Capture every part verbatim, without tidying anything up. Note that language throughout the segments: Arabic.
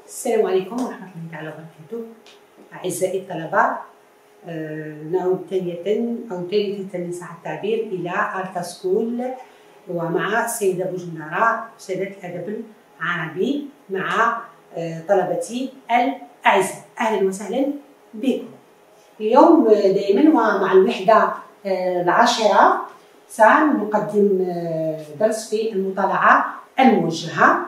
السلام عليكم ورحمة الله تعالى وبركاته. أعزائي الطلبة، آه، نعود ثانية أو ثالثة إن صح التعبير إلى آرتا سكول ومع السيدة بوجنارة سيدة الأدب العربي مع آه، طلبتي الأعزاء. أهلا وسهلا بكم. اليوم دائما ومع الوحدة آه، العاشرة سنقدم آه، درس في المطالعة الموجهة.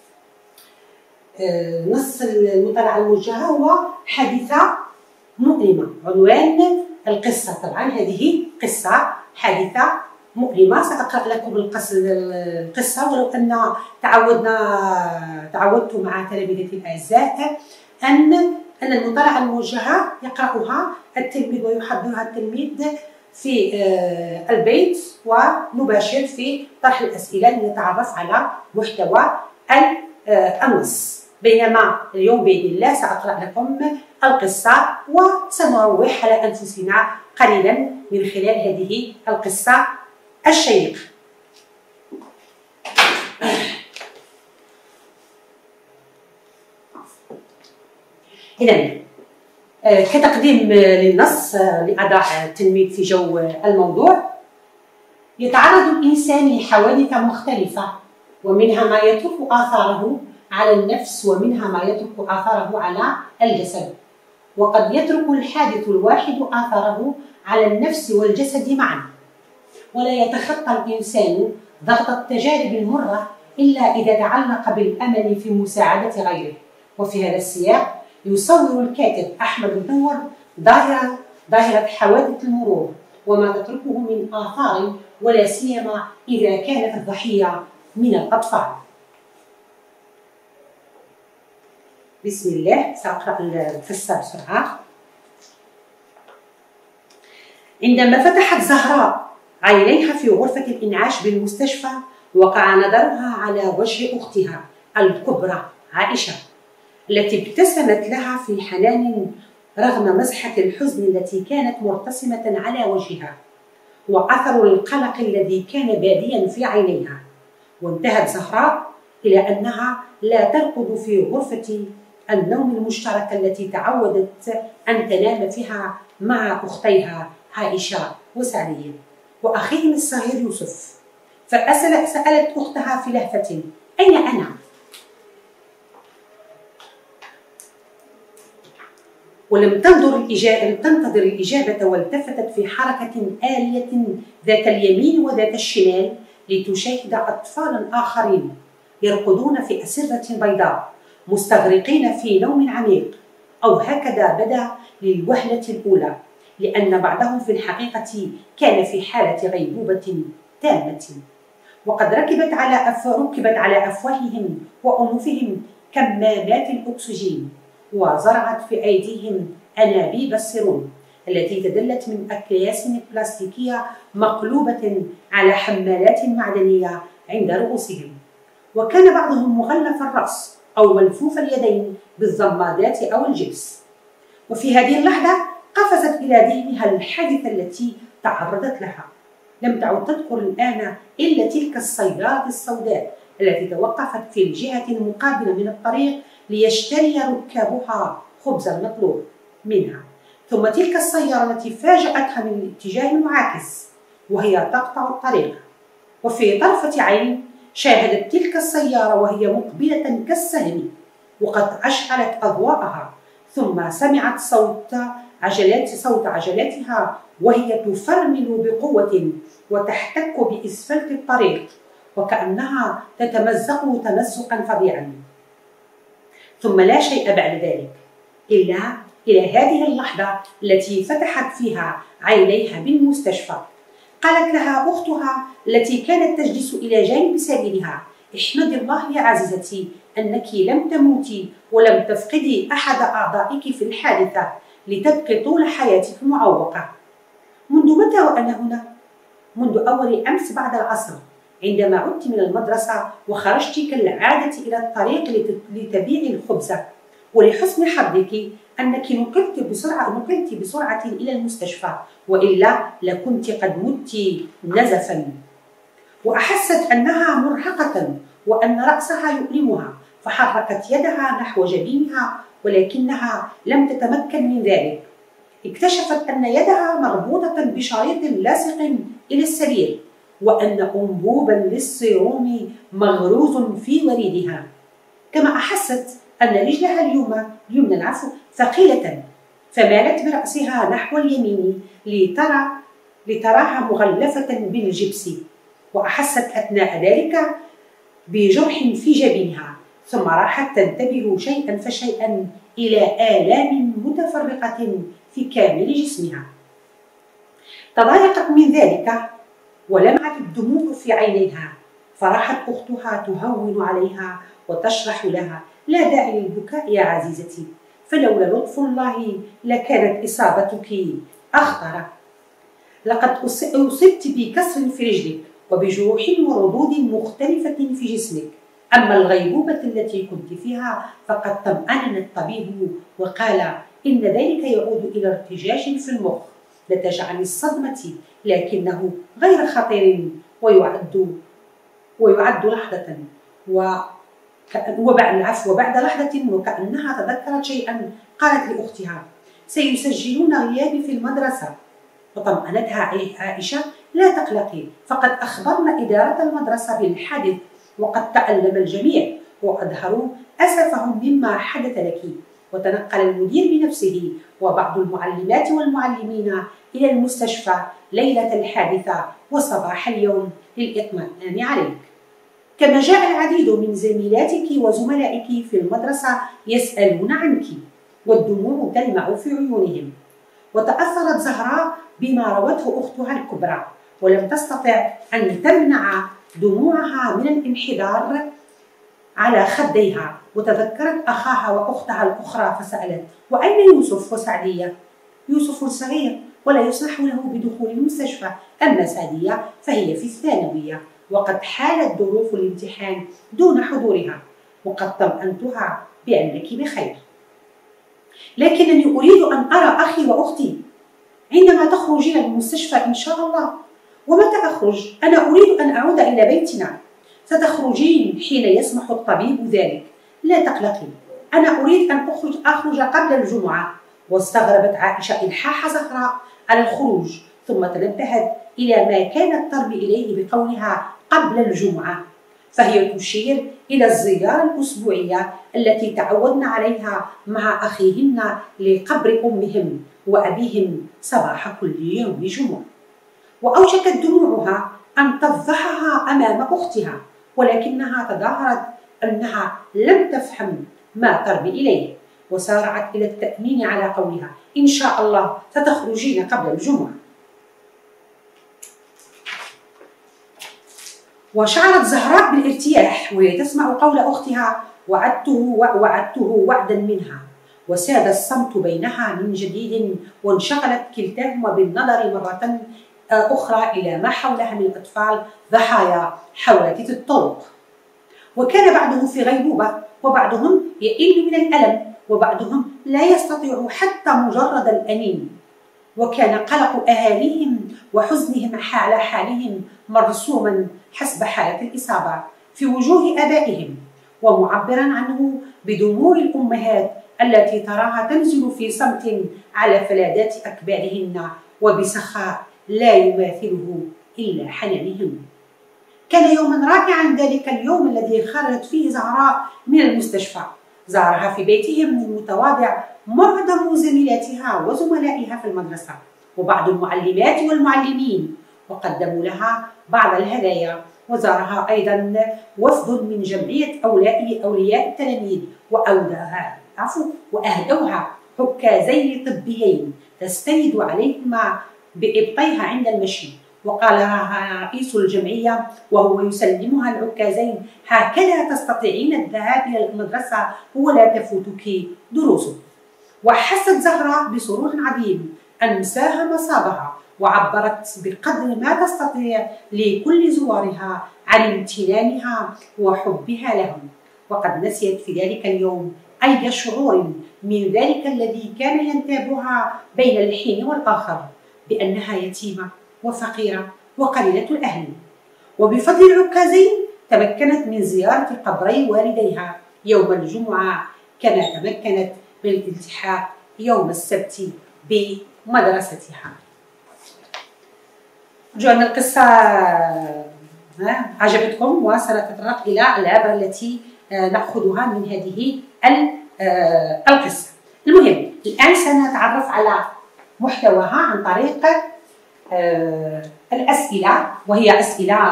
نص المطالعة الموجهة هو حادثة مؤلمة. عنوان القصة طبعا هذه قصة حادثة مؤلمة. سأقرأ لكم القصة، ولو أن تعودنا تعودت مع تلاميذتي الأعزاء أن أن المطالعة الموجهة يقرأها التلميذ ويحضرها التلميذ في البيت، ونباشر في طرح الأسئلة لنتعرف على محتوى النص. بينما اليوم بإذن الله سأقرأ لكم القصة وسنروح على أنفسنا قليلا من خلال هذه القصة الشيقة. إذن كتقديم للنص لأضع التلميذ في جو الموضوع. يتعرض الإنسان لحوادث مختلفة، ومنها ما يترك آثاره على النفس ومنها ما يترك آثاره على الجسد. وقد يترك الحادث الواحد آثاره على النفس والجسد معا، ولا يتخطى الإنسان ضغط التجارب المرة إلا إذا تعلق بالأمل في مساعدة غيره. وفي هذا السياق يصور الكاتب أحمد النور ظاهرة ظاهرة حوادث المرور وما تتركه من آثار، ولا سيما إذا كانت الضحية من الأطفال. بسم الله، سأقرأ القصة بسرعة. عندما فتحت زهراء عينيها في غرفة الإنعاش بالمستشفى، وقع نظرها على وجه أختها الكبرى عائشة، التي ابتسمت لها في حنان رغم مزحة الحزن التي كانت مرتسمة على وجهها وأثر القلق الذي كان باديا في عينيها. وانتهت زهراء إلى أنها لا ترقد في غرفة النوم المشتركة التي تعودت أن تنام فيها مع أختيها عائشة وسعدية وأخيهم الصغير يوسف. فسألت سألت أختها في لهفة: أين أنا؟ ولم تنظر الإجابة تنتظر الإجابة، والتفتت في حركة آلية ذات اليمين وذات الشمال لتشاهد أطفالا آخرين يرقدون في أسرة بيضاء مستغرقين في نوم عميق، أو هكذا بدا للوهلة الأولى، لأن بعضهم في الحقيقة كان في حالة غيبوبة تامة. وقد ركبت على أف... ركبت على أفواههم وأنوفهم كمامات الأكسجين، وزرعت في أيديهم أنابيب السيروم التي تدلت من أكياس بلاستيكية مقلوبة على حمالات معدنية عند رؤوسهم. وكان بعضهم مغلف الرأس أو ملفوف اليدين بالضمادات أو الجبس. وفي هذه اللحظة قفزت إلى ذهنها الحادثة التي تعرضت لها. لم تعد تذكر الآن إلا تلك السيارة السوداء التي توقفت في الجهة المقابلة من الطريق ليشتري ركابها خبز المطلوب منها، ثم تلك السيارة التي فاجأتها من الاتجاه المعاكس وهي تقطع الطريق. وفي طرفة عين شاهدت تلك السيارة وهي مقبلة كالسهم وقد أشعلت أضواءها، ثم سمعت صوت عجلات صوت عجلاتها وهي تفرمل بقوة وتحتك بإسفلت الطريق وكأنها تتمزق تمزقا فظيعا. ثم لا شيء بعد ذلك إلا إلى هذه اللحظة التي فتحت فيها عينيها بالمستشفى. قالت لها أختها التي كانت تجلس إلى جانب سريرها: احمدي الله يا عزيزتي أنك لم تموتي ولم تفقدي أحد أعضائك في الحادثة لتبقي طول حياتك معوقة. منذ متى وأنا هنا؟ منذ أول أمس بعد العصر، عندما عدت من المدرسة وخرجت كالعادة إلى الطريق لتبيعي الخبز، ولحسن حظك أنك نقلت بسرعة نقلت بسرعة إلى المستشفى، وإلا لكنت قد مت نزفا. وأحست أنها مرهقة وأن رأسها يؤلمها، فحركت يدها نحو جبينها ولكنها لم تتمكن من ذلك. اكتشفت أن يدها مربوطة بشريط لاصق إلى السرير، وأن أنبوبا للسيروم مغروز في وريدها. كما أحست أن رجلها اليمنى اليمنى العفو ثقيلة، فمالت برأسها نحو اليمين لترى لتراها مغلفة بالجبس، وأحست أثناء ذلك بجرح في جبينها، ثم راحت تنتبه شيئا فشيئا إلى آلام متفرقة في كامل جسمها. تضايقت من ذلك ولمعت الدموع في عينيها، فراحت أختها تهون عليها وتشرح لها: لا داعي للبكاء يا عزيزتي، فلولا لطف الله لكانت إصابتك أخطر. لقد أصبت بكسر في رجلك وبجروح وردود مختلفة في جسمك، أما الغيبوبة التي كنت فيها فقد طمأننا الطبيب وقال إن ذلك يعود إلى ارتجاج في المخ نتج عن الصدمة، لكنه غير خطير ويعد ويعد لحظة وبعد العفو وبعد لحظة وكأنها تذكرت شيئا قالت لأختها: سيسجلون غيابي في المدرسة. وطمأنتها عائشة: لا تقلقي، فقد أخبرنا إدارة المدرسة بالحادث وقد تألم الجميع وأظهروا أسفهم مما حدث لك. وتنقل المدير بنفسه وبعض المعلمات والمعلمين إلى المستشفى ليلة الحادثة وصباح اليوم للإطمئنان عليك. كما جاء العديد من زميلاتك وزملائك في المدرسة يسألون عنك والدموع تلمع في عيونهم. وتأثرت زهراء بما روته أختها الكبرى، ولم تستطع أن تمنع دموعها من الانحدار على خديها، وتذكرت أخاها وأختها الأخرى فسألت: وأين يوسف وسعدية؟ يوسف صغير ولا يسمح له بدخول المستشفى، أما سعدية فهي في الثانوية وقد حالت ظروف الامتحان دون حضورها، وقد طمأنتها بأنك بخير. لكنني أريد أن أرى أخي وأختي عندما تخرجين من المستشفى إن شاء الله. ومتى أخرج؟ أنا أريد أن أعود إلى بيتنا. ستخرجين حين يسمح الطبيب ذلك، لا تقلقي، أنا أريد أن أخرج أخرج قبل الجمعة. واستغربت عائشة إلحاح زهراء على الخروج، ثم تنبهت إلى ما كانت ترمي إليه بقولها قبل الجمعة، فهي تشير إلى الزيارة الأسبوعية التي تعودن عليها مع أخيهن لقبر أمهم وأبيهم صباح كل يوم جمعة. وأوشكت دموعها أن تفضحها أمام أختها، ولكنها تظاهرت أنها لم تفهم ما ترمي إليه، وسارعت إلى التأمين على قولها: إن شاء الله ستخرجين قبل الجمعة. وشعرت زهراء بالارتياح وهي تسمع قول أختها: وعدته ووعدته وعدا منها. وساد الصمت بينها من جديد، وانشغلت كلتاهما بالنظر مرة أخرى إلى ما حولها من الأطفال ضحايا حوادث الطرق. وكان بعضهم في غيبوبة، وبعضهم يئل من الألم، وبعضهم لا يستطيع حتى مجرد الأنين. وكان قلق أهاليهم وحزنهم على حالهم مرسوما حسب حالة الإصابة في وجوه آبائهم، ومعبرا عنه بدموع الأمهات التي تراها تنزل في صمت على فلذات أكبادهن وبسخاء لا يماثله إلا حنانهن. كان يوما رائعا ذلك اليوم الذي خرجت فيه زهراء من المستشفى. زارها في بيتهم المتواضع معظم زميلاتها وزملائها في المدرسة وبعض المعلمات والمعلمين، وقدموا لها بعض الهدايا. وزارها أيضا وفد من جمعية أولياء أولياء التلاميذ وأوداها عفوا وأهدوها عكازين طبيين تستند عليهما بإبطيها عند المشي. وقال لها رئيس الجمعية وهو يسلمها العكازين: هكذا تستطيعين الذهاب إلى المدرسة ولا تفوتك دروسك. وحست زهراء بسرور عظيم أنساها مصابها، وعبرت بقدر ما تستطيع لكل زوارها عن امتنانها وحبها لهم. وقد نسيت في ذلك اليوم أي شعور من ذلك الذي كان ينتابها بين الحين والآخر بأنها يتيمة وفقيرة وقليلة الأهل. وبفضل العكازين تمكنت من زيارة قبري والديها يوم الجمعة كما تمكنت من الالتحاق يوم السبت بمدرستها. أرجو أن القصة عجبتكم وسنتطرق إلى العبر التي نأخذها من هذه القصة. المهم الآن سنتعرف على محتواها عن طريق الأسئلة، وهي أسئلة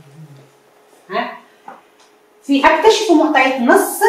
في أكتشف معطيات النص.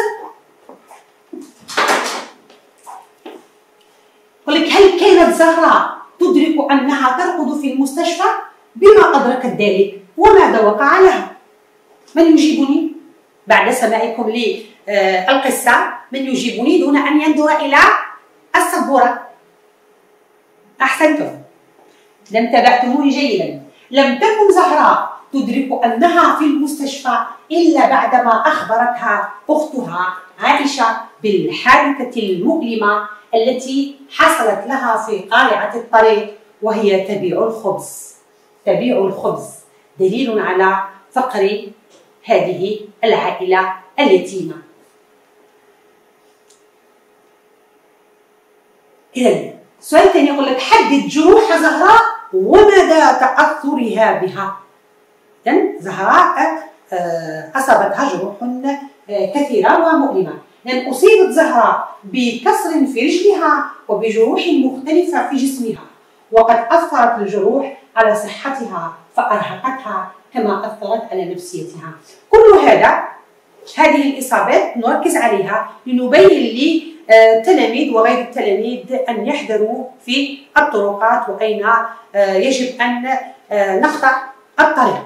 يقول لك: هل كانت زهراء تدرك أنها ترقد في المستشفى؟ بما أدركت ذلك وماذا وقع لها؟ من يجيبني بعد سماعكم للقصة؟ من يجيبني دون أن ينظر إلى السبورة؟ أحسنتم، لم تبعتموني جيدا. لم تكن زهراء تدرك أنها في المستشفى إلا بعدما أخبرتها أختها عائشة بالحادثة المؤلمة التي حصلت لها في قارعة الطريق وهي تبيع الخبز. تبيع الخبز دليل على فقر هذه العائلة اليتيمة. إذن السؤال الثاني يقول لك: حدد جروح زهراء ومدى تأثرها بها. إذن زهراء أصابتها جروح كثيرة ومؤلمة، لأن أصيبت زهراء بكسر في رجلها وبجروح مختلفة في جسمها، وقد أثرت الجروح على صحتها فأرهقتها كما أثرت على نفسيتها. كل هذا هذه الإصابات نركز عليها لنبين للتلاميذ وغير التلاميذ أن يحذروا في الطرقات وأين يجب أن نقطع الطريق.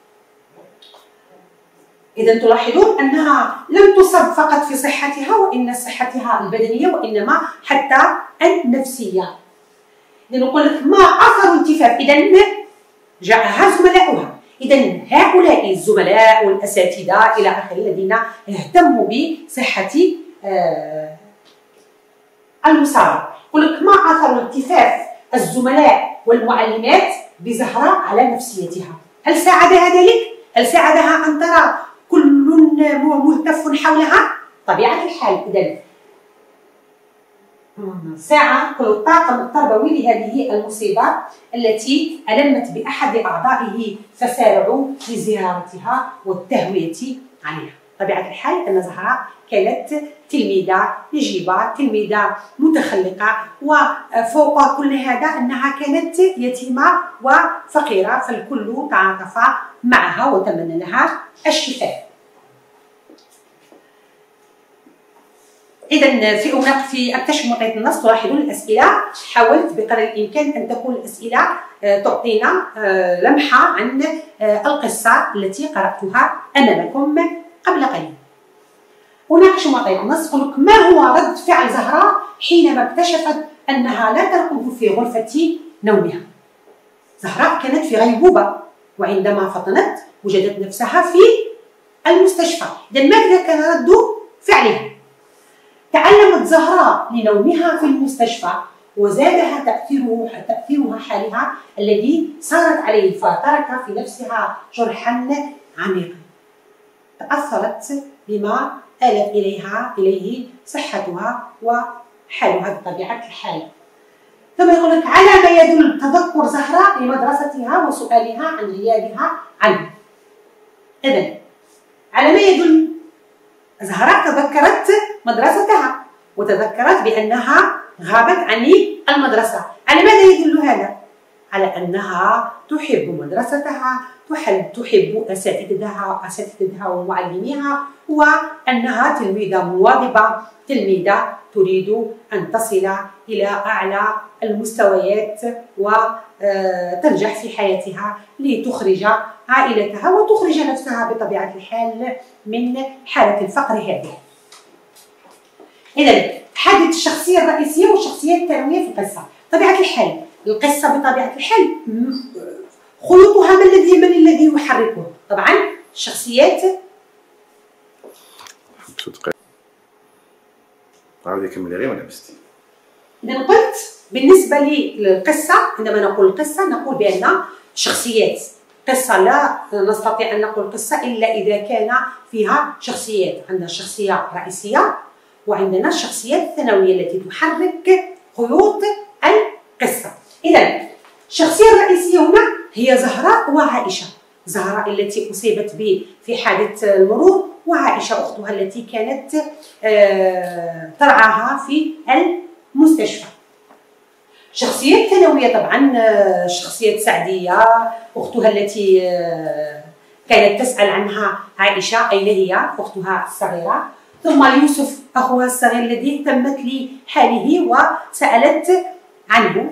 إذا تلاحظون أنها لم تصب فقط في صحتها وإن صحتها البدنية وإنما حتى النفسية. إذا نقول لك: ما أثر التفاف؟ إذا جاءها زملائها. إذا هؤلاء الزملاء والأساتذة إلى آخره الذين اهتموا بصحة المصابة. يقول لك: ما أثر التفاف الزملاء والمعلمات بزهراء على نفسيتها؟ هل ساعدها ذلك؟ هل ساعدها أن ترى كل ملتف حولها؟ طبيعة الحال. إذن ساعة كل الطاقم التربوي لهذه المصيبة التي ألمت بأحد أعضائه فسارعوا لزيارتها والتهوية عليها. طبيعة الحال أن زهراء كانت تلميذة نجيبة، تلميذة متخلقة، وفوق كل هذا أنها كانت يتيمة وفقيرة، فالكل تعاطف معها وتمنى لها الشفاء. إذا في في أكتشف معطيات النص تلاحظون الأسئلة. حاولت بقدر الإمكان أن تكون الأسئلة تعطينا لمحة عن القصة التي قرأتها أمامكم قبل قليل. أناقش معطيات النص. يقول لك: ما هو رد فعل زهراء حينما اكتشفت أنها لا ترقد في غرفة نومها؟ زهراء كانت في غيبوبة، وعندما فطنت وجدت نفسها في المستشفى. إذا ماذا كان رد فعلها؟ تعلمت زهراء لنومها في المستشفى وزادها تأثيره تأثيرها حالها الذي صارت عليه، فترك في نفسها جرحا عميقا. تأثرت بما آلت إليها إليه صحتها وحالها بطبيعة الحال. ثم يقول لك: على ما يدل تذكر زهراء لمدرستها وسؤالها عن غيابها عنه. إذن على ما يدل زهراء تذكرت مدرستها وتذكرت بأنها غابت عن المدرسة. على ماذا يدل هذا؟ على أنها تحب مدرستها، تحب أساتذتها أساتذتها ومعلميها، وأنها تلميذة مواظبة، تلميذة تريد أن تصل إلى أعلى المستويات وتنجح في حياتها لتخرج عائلتها وتخرج نفسها بطبيعة الحال من حالة الفقر هذه. إذن حدد الشخصية الرئيسية والشخصية الثانوية في القصة. طبيعة الحال القصة بطبيعة الحال خيوطها من الذي من الذي يحركه؟ طبعا الشخصيات. عاودي كملي غير وانا بستي. إذا قلت بالنسبة للقصة، عندما نقول القصة نقول بأن شخصيات قصة لا نستطيع أن نقول قصة إلا إذا كان فيها شخصيات. عندنا شخصية رئيسية وعندنا الشخصيات الثانوية التي تحرك خيوط القصة. إذا الشخصية الرئيسية هنا هي زهراء وعائشة. زهراء التي أصيبت في حادث المرور، وعائشة أختها التي كانت ترعاها في المستشفى. شخصيات ثانوية طبعا شخصية سعدية أختها التي كانت تسأل عنها عائشة أين هي أختها الصغيرة، ثم يوسف أخوها الصغير الذي اهتمت لحاله وسألت عنه،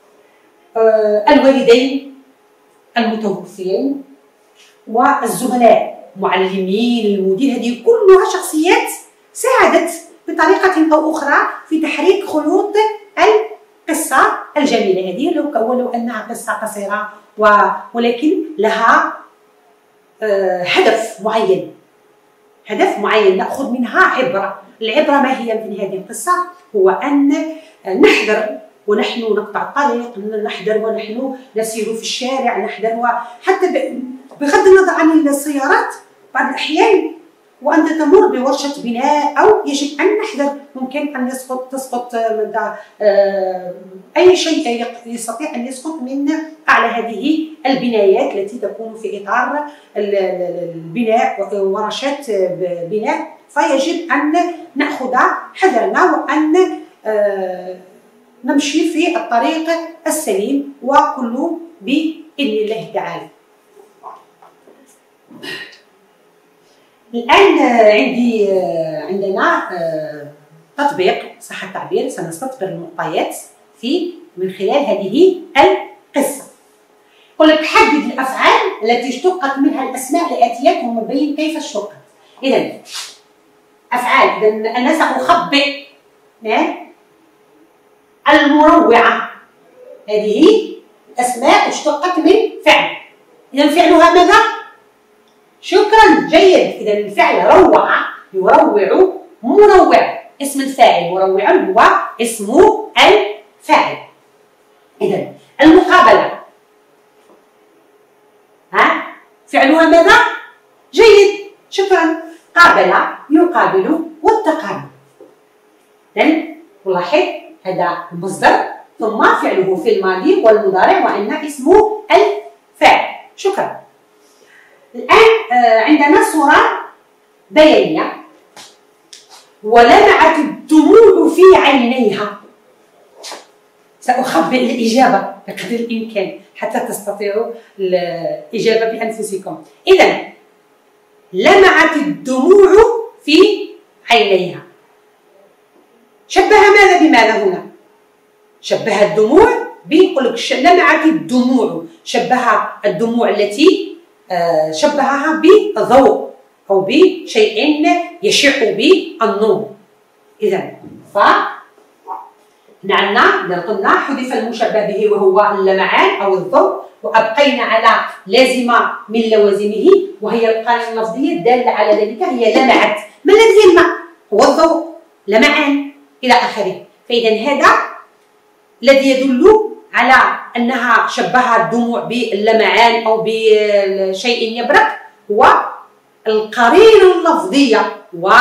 الوالدين المتوفيين والزملاء معلمين المدير. هذه كلها شخصيات ساعدت بطريقة أو أخرى في تحريك خيوط القصة الجميلة هذه، لو ولو أنها قصة قصيرة ولكن لها هدف معين، هدف معين نأخذ منها عبرة. العبرة ما هي من هذه القصة؟ هو أن نحذر ونحن نقطع الطريق، نحذر ونحن نسير في الشارع، نحذر وحتى بغض النظر عن السيارات بعض الأحيان وأنت تمر بورشة بناء أو يجب أن نحذر، ممكن أن يسقط تسقط أي شيء يستطيع أن يسقط من أعلى هذه البنايات التي تكون في إطار البناء ورشات بناء، فيجب أن نأخذ حذرنا وأن نمشي في الطريق السليم وكله بإذن الله تعالى. الآن عندي عندنا تطبيق صح التعبير، سنستطبق المعطيات في من خلال هذه القصة. يقول لك حدد الأفعال التي اشتقت منها الأسماء الآتية ومبين كيف اشتقت. إذا أفعال، إذا أنا سأخبئ المروعة، هذه أسماء اشتقت من فعل. إذا فعلها ماذا؟ شكرا، جيد. إذا الفعل روع، يروع، مروع، اسم الفاعل، مروع هو اسم الفاعل. إذا المقابلة، ها فعلها ماذا؟ جيد، شكرا. قابل، يقابل، والتقابل. إذا نلاحظ هذا المصدر ثم فعله في الماضي والمضارع وعندنا اسمه الفاعل. شكرا. الآن عندنا صورة بيانية. ولمعت الدموع في عينيها. سأخبئ الإجابة بقدر الإمكان حتى تستطيعوا الإجابة بأنفسكم. إذا لمعت الدموع في عينيها، شبه ماذا بماذا هنا؟ شبه الدموع بيقول لك لمعت الدموع، شبه الدموع التي شبهها بالضوء أو بشيء يشع بالنور. إذا ف عندنا قلنا حذف المشبه به وهو اللمعان أو الضوء، وأبقينا على لازمة من لوازمه وهي القرينة اللفظية الدالة على ذلك، هي لمعت. ما الذي يلمع؟ هو الضوء، لمعان إلى آخره. فإذا هذا الذي يدل على أنها شبهت الدموع باللمعان أو بشيء يبرق هو القرينة اللفظية.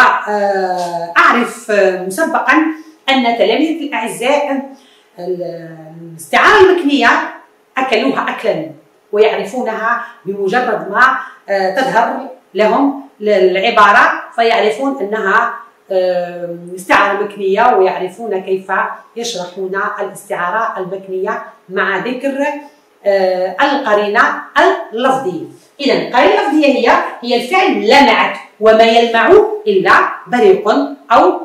وأعرف مسبقا أن تلاميذ الأعزاء الاستعارة المكنية أكلوها أكلا ويعرفونها بمجرد ما تظهر لهم العبارة، فيعرفون أنها استعارة مكنية ويعرفون كيف يشرحون الاستعارة المكنية مع ذكر القرينة اللفظية. إذا القرينة اللفظية هي هي الفعل لمعت، وما يلمع إلا بريق أو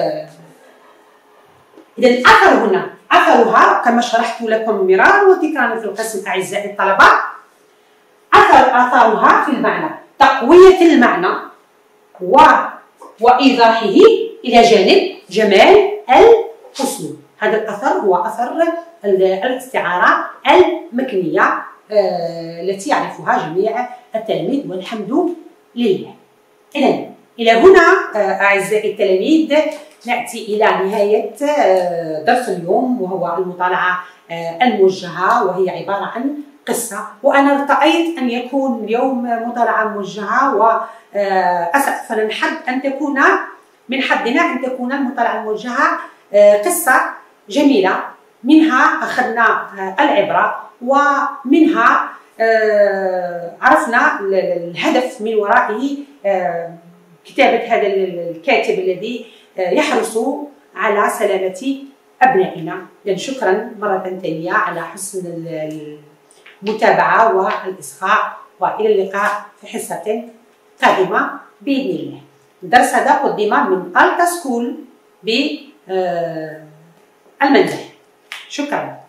إذا الأثر هنا أثرها كما شرحت لكم مرارا وتكرارا في القسم أعزائي الطلبة، أثر أثرها في المعنى تقوية المعنى و وإيضاحه إلى جانب جمال الحسن. هذا الأثر هو أثر الاستعارة المكنية التي يعرفها جميع التلاميذ والحمد لله. إذا إلى هنا أعزائي التلاميذ نأتي إلى نهاية درس اليوم، وهو المطالعة الموجهة، وهي عبارة عن قصة. وأنا ارتأيت أن يكون اليوم مطالعة موجهة، وأسأل فلنحب أن تكون من حدنا أن تكون المطالعة الموجهة قصة جميلة، منها أخذنا العبرة ومنها عرفنا الهدف من ورائه كتابة هذا الكاتب الذي يحرص على سلامة أبنائنا. يعني شكرا مرة ثانية على حسن المتابعة والإصغاء، وإلى اللقاء في حصة قادمة بإذن الله. الدرس هذا قدم من ألتا سكول بالمنزل. شكرا.